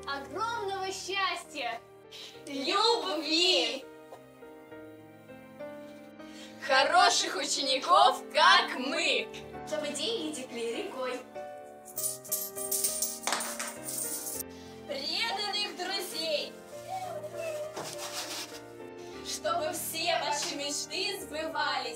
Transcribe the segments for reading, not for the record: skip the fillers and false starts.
огромного счастья, любви, хороших учеников, как мы, чтобы деньги текли рекой, преданных друзей, чтобы все ваши мечты сбывались,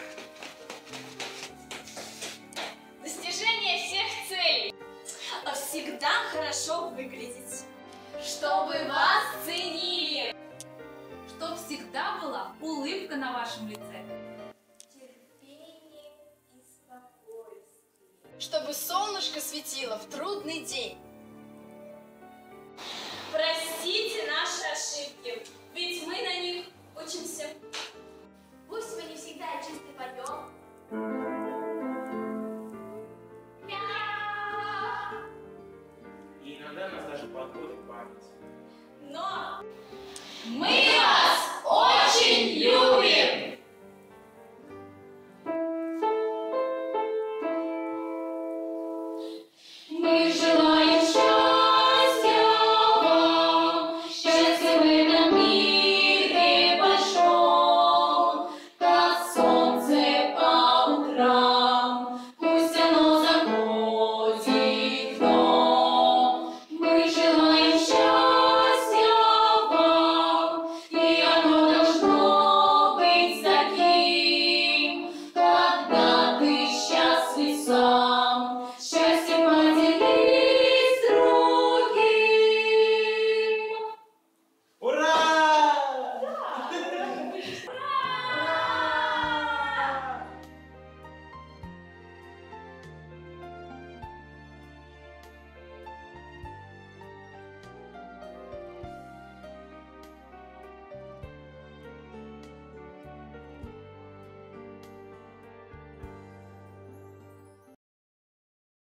достижение всех целей, а всегда хорошо выглядеть, чтобы вас ценили, чтоб всегда была улыбка на вашем лице, терпение и спокойствие, чтобы солнышко светило в трудный день. простите наши ошибки, ведь мы на них учимся. пусть мы не всегда чисто поем, И иногда нас даже подводит память. Но Мы вас очень любим!